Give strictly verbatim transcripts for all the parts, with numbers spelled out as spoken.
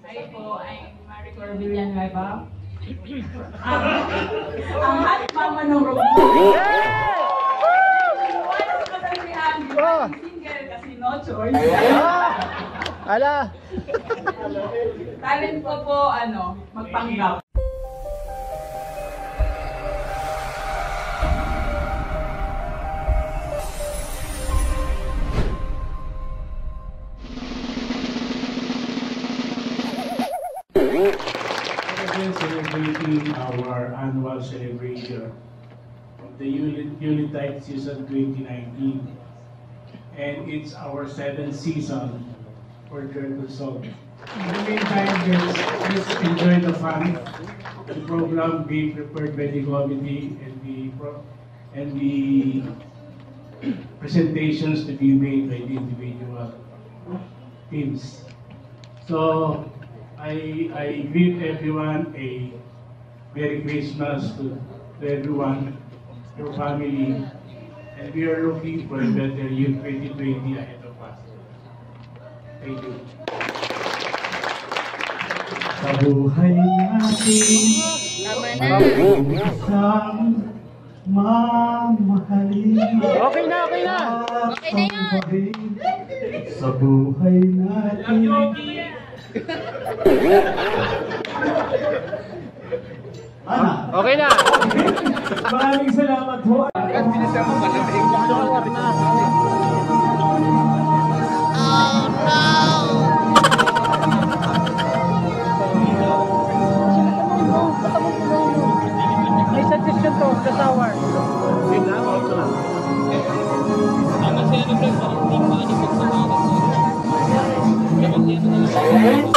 Hi po, I'm Marie Corbillan Waiba. Ang hot mama ng robot. Single kasi no choice. Ala! Talent ko po, ano, magpanggap. Celebrating our annual celebration of the Unitide Season twenty nineteen, and it's our seventh season for JERCC. In the meantime, let's, let's enjoy the fun, the program being prepared by the committee and the and the presentations to be made by the individual teams. So I, I greet everyone a Merry Christmas to, to everyone, your family, and we are looking for a better year twenty twenty ahead of us. Thank you. Sa buhay natin, isang mamahalin. Okay na, okay na! Okay na yun! Sa buhay natin, Ana. Okay na! Maraming salamat po. May suggestion to, sa tower. Wait lang, okay lang. Ang kasi ano ba, parang hindi maanipag sa mga nasa.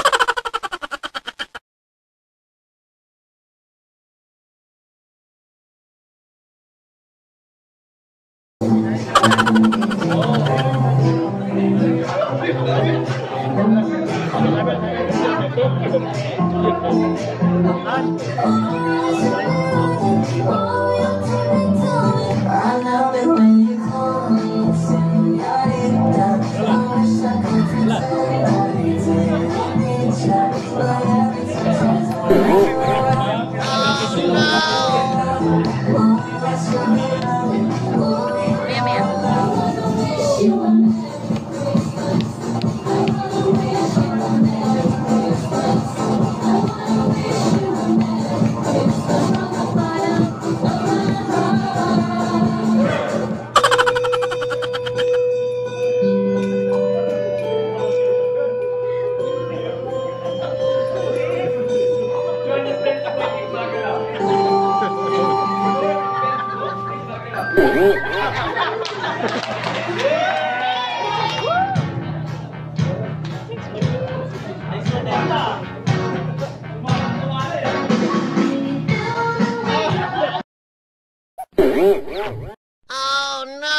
Oh no!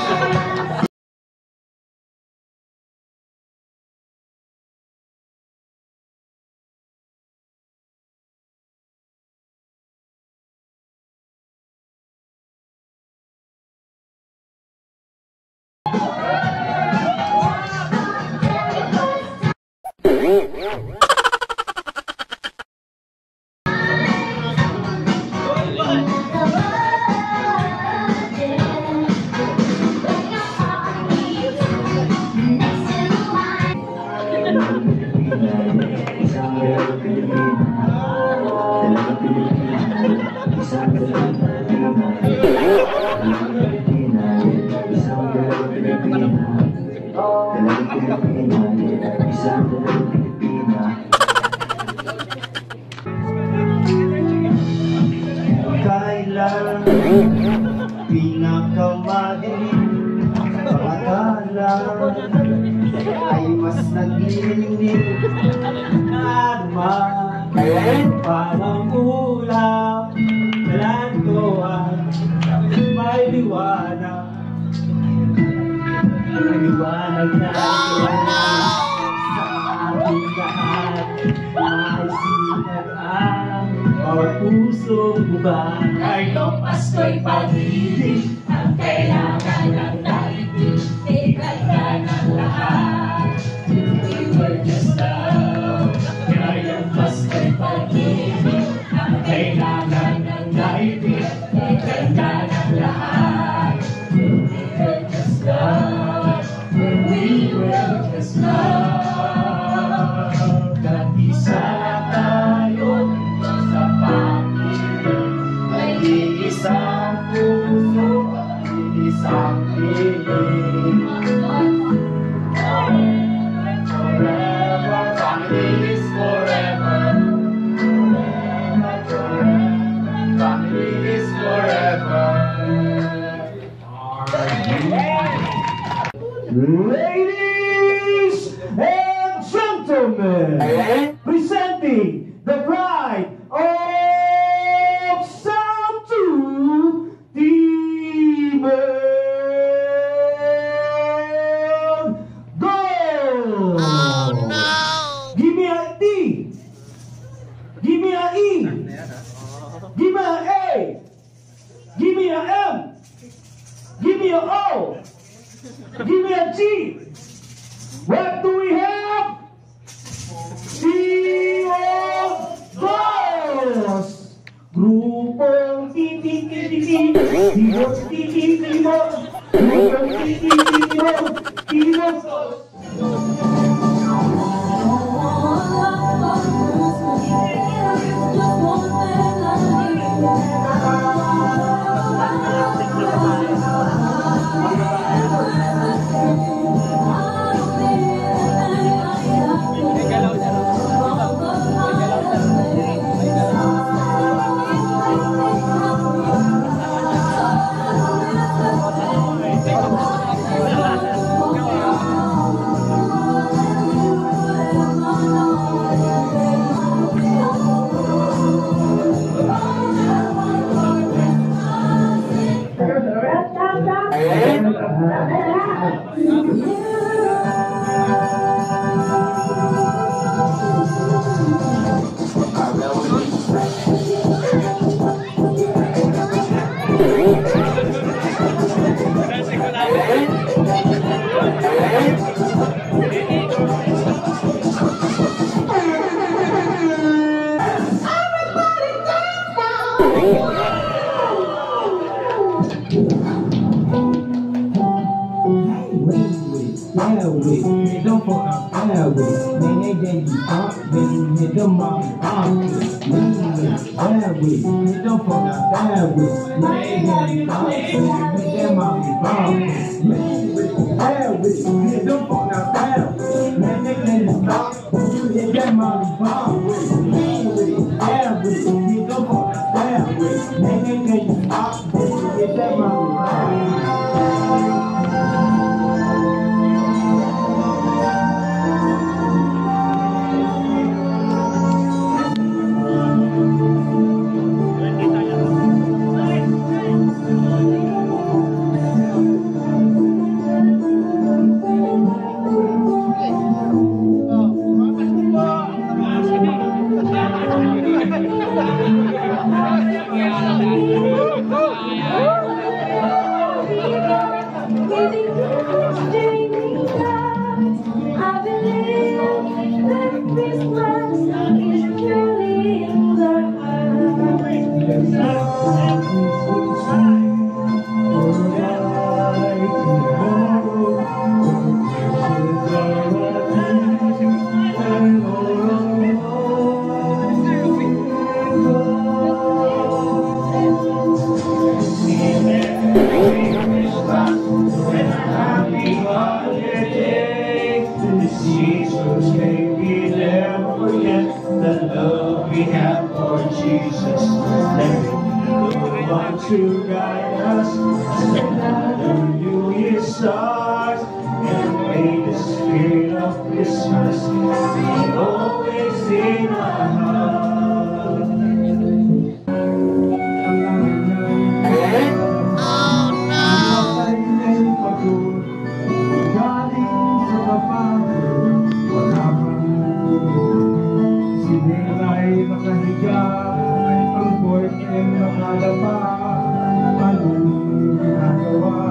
Kailan pinakamadilim pagkala ay mas naglilimlim na dumaan parang ulam nalantuan may liwanag liwanag na sa ating lahat ay sinag ang bawat pusong buban ay nung Pasko'y pag-ibig ang kailangan ng natin ikagda ng lahat. We were just love. family is forever. Family is forever. Ladies and gentlemen, presenting the bride of Sound two Demon Gold. Oh no! Give me a D. Give me a E. Give me a A. Give me a M. Give me a O. Give me a G. What do we have? Timos! Grupong titi-titi-ti. Timos, titi-timos. Grupong titi-timos. Timos.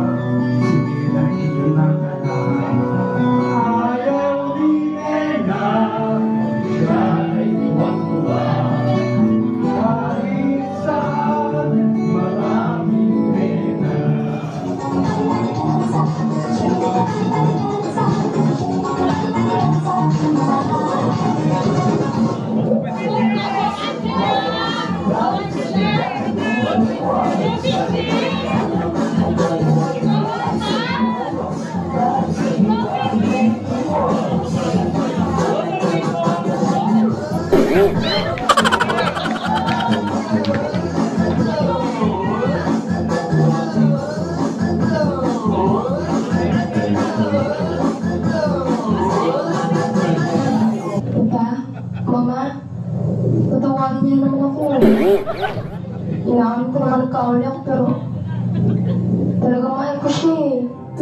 Ayaw di na Mama, patawarin niyo naman ako. Inaamin ko naman nagkauli ako, pero talaga mahal ko siya eh.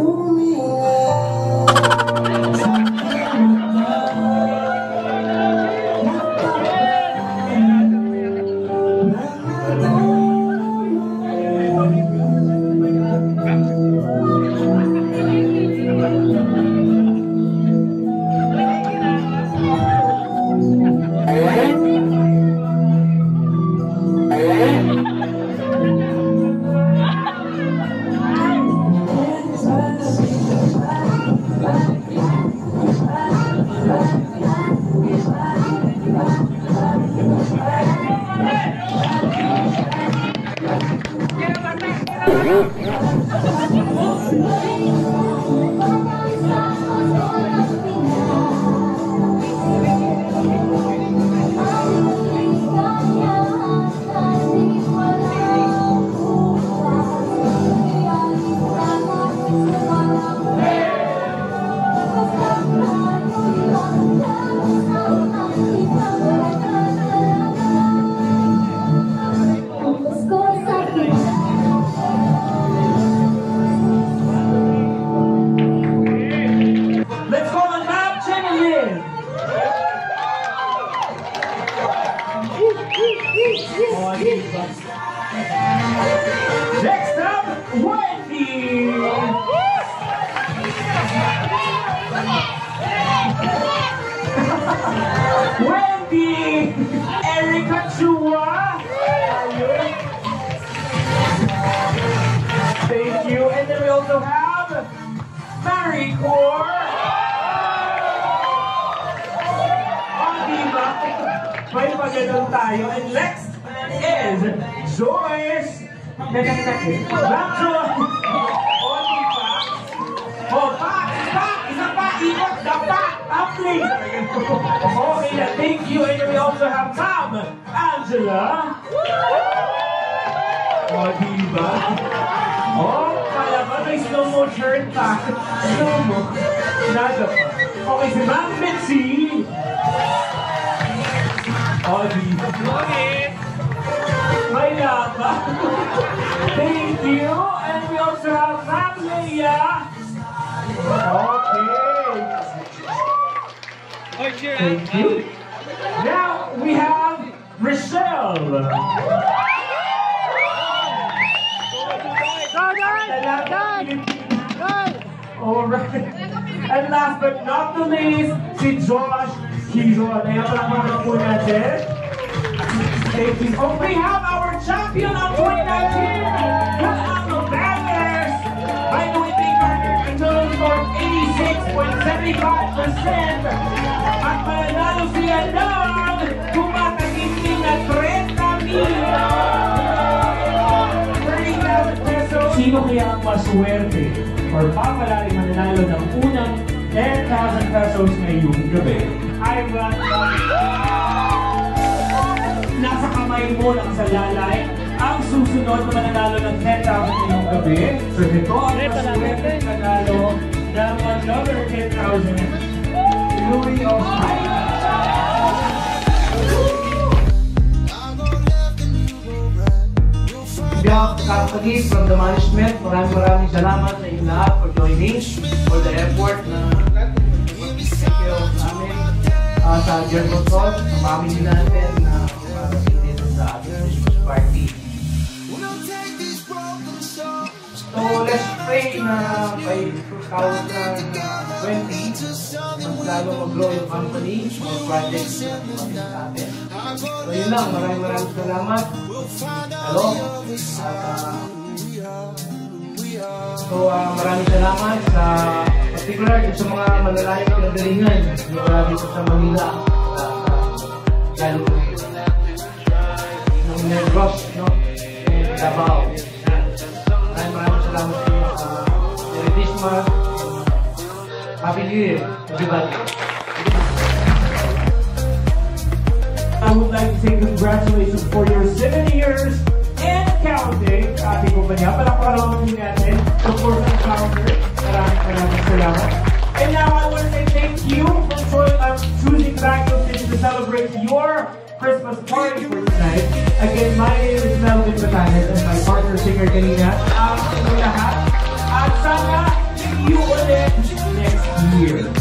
Next up, Wendy! Wendy! Erica Chua! Thank you. And then we also have Mary Core. May pagano'n tayo. And next is Joyce. Back Joyce. O, di pa? O, back, back. Isa pa, ikot the back. Up, please. Okay na, thank you. And we also have Tom Angela. O, di ba? O, kaya ba may slow mo shirt pa? Slow mo. Nada pa. Okay, si Ma'am Mitzi. Oh, okay. May laba. Thank you. And we also have Ma'am Leia. Okay. Thank you. Now we have Rochelle. Alright. And last but not the least, si Josh Kizon. Ayan pala mga po natin. Thank you. Oh, we have our champion of twenty nineteen, the Alabangers. By the way, they garnered a total score of eighty-six point seven five percent. At mananalo siya ng kumakagising na thirty thousand pesos. Sino kaya ang maswerte or papalaring mananalo ng unang ten thousand pesos ngayong gabi? I run nasa kamay mo lang sa lalay ang susunod na mananalo ng ten thousand ngayong gabi. So ito ang maswerte nanalo ng another ten thousand. Louis of Kakagi from the management, maraming maraming salamat sa inyo lahat for joining, for the effort na nag-take namin uh, sa J E R C C, ang family natin na marating dito sa ating Christmas party. So let's pray na by two thousand twenty, mas lalo mag-grow yung company, mga projects na natin. So yun lang, maraming maraming salamat. Hello? At, uh, so uh, maraming salamat sa particular sa mga malalayang pinagalingan mula dito sa Manila at lalo uh, ng Negros, no? And Davao. Maraming maraming salamat sa inyo. Uh, Merry Christmas. Happy New Year, everybody. I would like to say congratulations for your seven years and counting. Ating kumpanya, palakpakan naman natin. Of course, ang founder. Maraming maraming salamat. And now I want to say thank you for choosing Baguio Business celebrate your Christmas party for tonight. Again, my name is Melvin Batanes and my partner singer kanina. Ang ito lahat. At sana, see you ulit next year.